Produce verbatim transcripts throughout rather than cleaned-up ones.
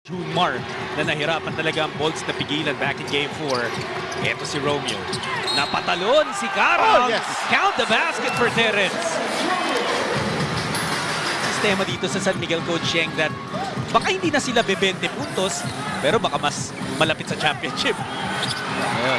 Junmar na nahirapan talaga ang Bolts na pigilan back in game four. Ito si Romeo. Napatalon si Karam. Oh, yes. Count the basket for Terence. Sistema dito sa San Miguel Coach Sheng that baka hindi na sila bebente puntos pero baka mas malapit sa championship. Ayan.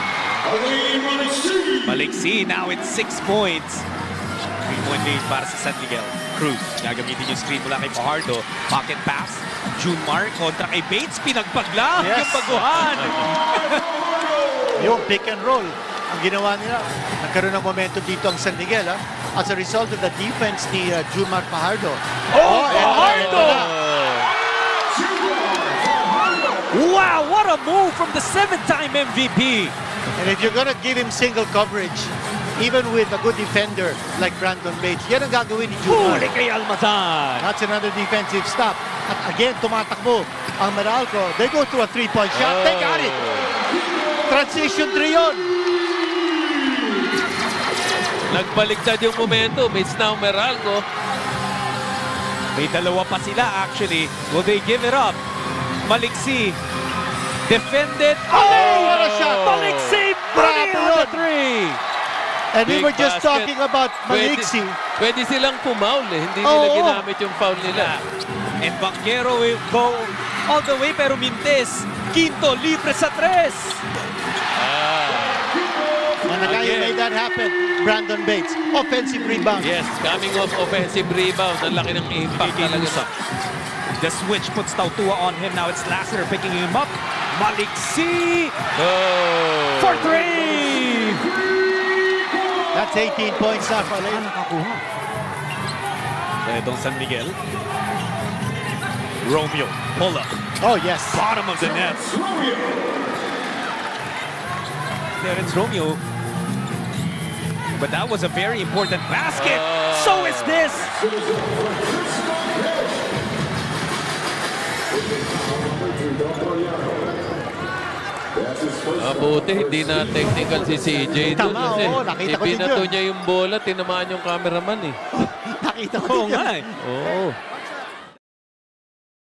Maliksi now it's six points. three point lead para sa San Miguel. Cruz, gagamitin yung screen mula kay Fajardo. Pocket pass. Junmar kontra kay Bates. Pinagpagla Yes. yung baguhan. Yung pick and roll, ang ginawa nila, nagkaroon ng momentum dito ang San Miguel. Ha? As a result of the defense ni uh, Junmar Fajardo. Oh, Fajardo! Oh, Wow, what a move from the seven-time M V P. and if you're gonna give him single coverage, even with a good defender like Brandon Bates, yan ang gagawin ni Junmar. Huli kay Almazan. That's another defensive stop. At again, tumatakbo ang Meralco. They go to a three-point shot. Oh. They got it. Transition three yun. Nagbaliktad yung momentum. It's now Meralco. May dalawa pa sila actually. Will they give it up? Maliksi. Defended. Oh, what a shot. Maliksi. Money Grabe on the yun. three. And we Big were just basket. talking about Maliksi. Pwede, pwede silang pumaul eh. Hindi Oo. nila ginamit yung foul nila. And Banquero will go all the way pero Mintes. Quinto libre sa tres. And the guy who Again. made that happen, Brandon Bates. Offensive rebound. Yes, coming off offensive rebound. Ang laki ng impact talaga. The switch puts Tautua on him. Now it's Lasser picking him up. Maliksi Oh. for three. That's eighteen points now for Lane. Itong San Miguel. Romeo, pull up. Oh, yes. Bottom of the net. There it's Romeo. But that was a very important basket. Oh. So is this. Ah, buti, hindi na technical si C J doon. Tama, Kasi oo, nakita ko din ibinato yun. niya yung bola, tinamaan yung cameraman eh. Nakita ko Oo din yan. nga eh. Oo.